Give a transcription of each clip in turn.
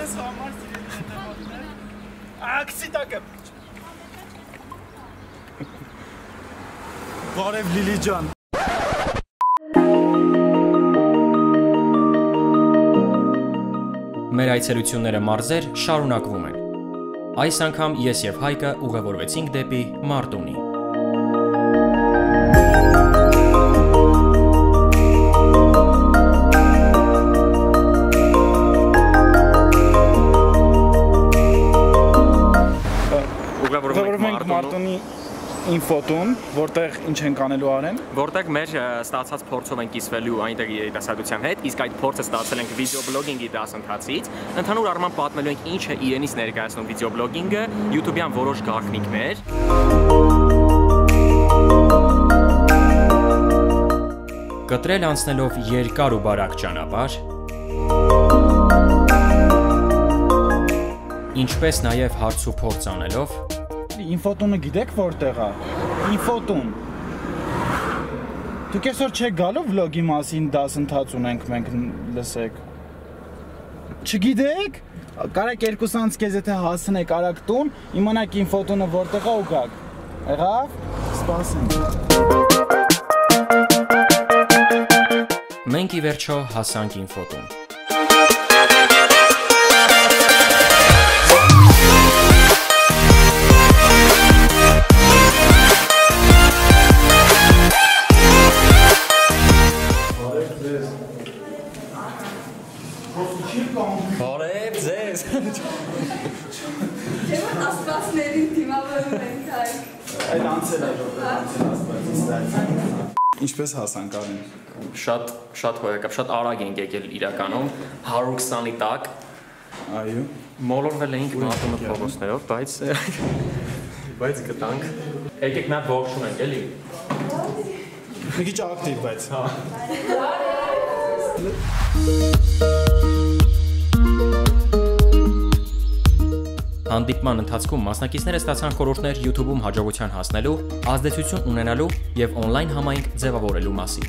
Ես համար սիրելի հետևորդներ։ Ակցի տակը։ Բարև Լիլի ջան։ Մեր այցելությունները մարզեր շարունակվում են։ Այս անգամ ես եւ Հայկը ուղևորվեցինք դեպի Մարտունի։ Ուղևորվենք Մարտունի ինֆոտուն, որտեղ ինչ ենք անելու Արեն։ Որտեղ մեր ստացած փորձով ենք կիսվելու այնտեղ երիտասարդության հետ, իսկ այդ փորձը ստացել ենք վիդեոբլոգինգի դասընթացից։ Ընդհանուր առմամբ պատմելու ենք ինչ է իրենից ներկայացնում վիդեոբլոգինգը, YouTube-յան որոշ գաղտնիքներ։ Կտրել անցնելով երկար ու բարակ ճանապարհ, ինչպես նաև հարց ու փորձ անելով, Ինֆոտունը գիտեք որտեղ է։ Ինֆոտուն։ Դուք այսօր չեք գալու վլոգի մասին դասընթաց ունենք մենք լսեք։ Չգիտեք։ Կարեք երկուսանց քեզ եթե հասնեք արագ տուն, իմանաք ինֆոտունը որտեղ է ու գաք։ Եղավ։ Սպասենք։ մենք ի վերջո հասանք ինֆոտուն։ Բարև ձեզ։ Ջեմ ասպասներին դիմավորում ենք այ։ Այդ անցել է ասպասից։ Ինչպես հասանք Արեն։ Շատ հոյակապ, շատ արագ ենք եկել իրականում, 120-ի տակ։ Այո։ Մոլորվել էինք Մարտունի փողոցներով, բայց գտանք։ Եկեք նա ողջուն ենք, էլի։ Մի քիչ ակտիվ, բայց հա։ Հանդիպման ընթացքում մասնակիցները ստացան խորհուրդներ YouTube-ում հաջողության հասնելու, ազդեցություն ունենալու եւ on-line համայնք ձևավորելու մասին։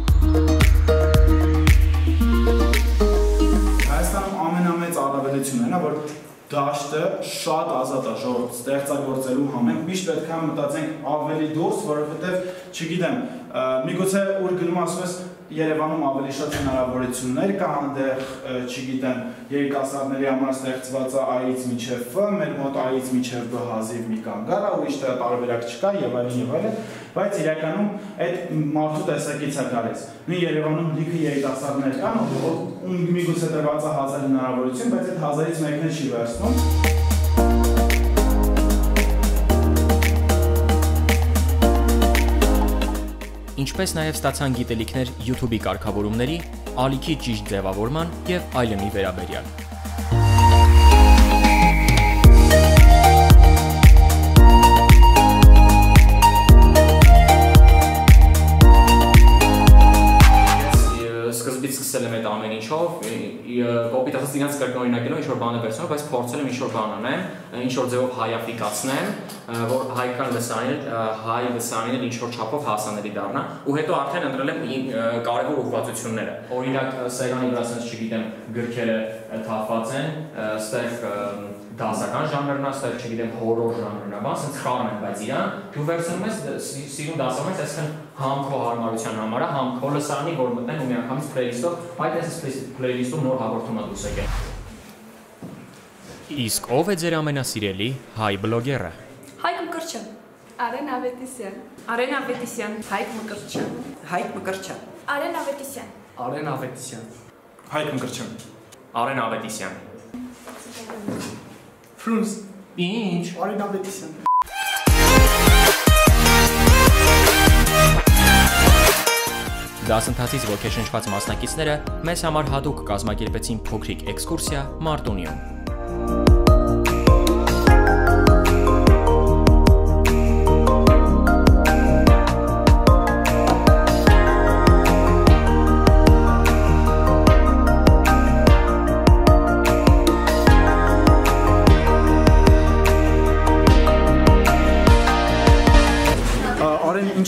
Հայաստանում ամենամեծ առավելությունն է, որ դաշտը շատ ազատ է ժողովուրդ ստեղծագործելու համենք, միշտ պետք է մտածենք ավելի դուրս, որովհետև, չգիտեմ, միգուցե ուր գնում ասում ես Երևանում ավելի շատ հնարավորություններ կա այնտեղ, չգիտեմ, երիտասարդների համար ստեղծված է A-ից մինչև F, մեր մոտ A-ից մինչև B հազիվ մի կանգ առա, ուրիշ տարբերակ չկա եւ այլն, բայց իրականում այդ մարդու տեսակից է գալիս։ Նույն Երևանում լիքը երիտասարդներ կան, ում միգուցե տրված է 1000 հնարավորություն, բայց այդ 1000-ից մեկն չի վերցնում։ Ինչպես նաև ստացան գիտելիքներ YouTube-ի կարգավորումների, ալիքի ճիշտ ձևավորման եւ այլնի վերաբերյալ։ Սկզբից սկսել եմ այդ ամեն ինչով, կոպիտ ասած իրենց կրկնօրինակելով ինչ-որ բան վերցնելով, բայց փորձել եմ ինչ-որ բան անեմ, ինչ-որ ձևով հայաֆիկացնեմ, որ հայկական լսարանին ինչ-որ չափով հասանելի դառնա, ու հետո արդեն ընտրել եմ կարևոր ուղղվածությունները։ Օրինակ, սեղանի վրա ասենց չգիտեմ, գրքերը թափված են, ստեղ դասական ժանրն է, ստեղ չգիտեմ, հորոր ժանրն է, ասենց խառն են, բայց իրան, դու վերցնում ես, սիրուն դասում ես, այսքան համ քո հարմարության համար է, համ քո լսարանի, որ մտնեն ու միանգամից պլեյլիստով, այդ այս պլեյլիստում նոր հաղորդում է դուրս եկել։ Իսկ ով է ձեր ամենասիրելի հայ բլոգերը։ Հայկ Մկրտչյան, Արեն Ավետիսյան, Արեն Ավետիսյան, Հայկ Մկրտչյան, Հայկ Մկրտչյան, Արեն Ավետիսյան, Արեն Ավետիսյան, Հայկ Մկրտչյան, Արեն Ավետիսյան։ Ֆրունզ, Ինչ։ Արեն Ավետիսյան։ Դասընթացից ոգեշնչված մասնակիցները մեզ համար հատուկ կազմակերպեցին փոքրիկ էքսկուրսիա Մարտունիում։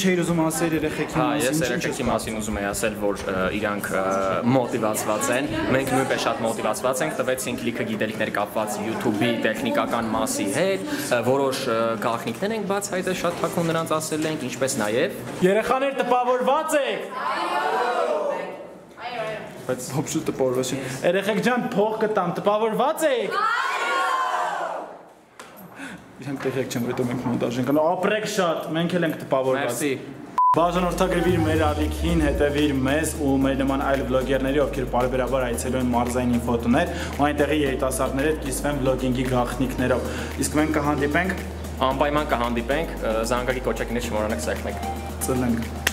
էիր ուզում ասել երեխեքի Հա, մասին։ ես երեխեքի մասին ուզում եի ասել, որ իրանք մոտիվացված են, մենք նույնպես շատ մոտիվացված ենք, տվեցինք լիքը գիտելիքներ կապված YouTube-ի տեխնիկական մասի հետ, որոշ գաղտնիքներ ենք բացահայտել, շատ թաքուն նրանց ասել ենք, ինչպես նաև Երեխաներ տպավորված եք։ Բայց հոբշու տպավորված չի։ Երեխեք ջան, փող կտամ, տպավորված եք։ Իրանք տեղյակ չեն, որովհետև մենք մոնտաժ ենք անում, ապրեք շատ, մենք էլ ենք տպավորված։ Մերսի։ Բաժանորդագրվիր մեր ալիքին, հետևիր մեզ ու մեր նման այլ վլոգերների, ովքեր բարբերաբար այցելում են մարզային ֆոտոներ, ու այնտեղի երիտասարդների հետ կիսվեն վլոգինգի գաղտնիքներով։ Իսկ մենք կհանդիպենք, Անպայման կհանդիպենք, զանգակի կոչակիներ չմոռանաք սեղմեք։ ծլենք։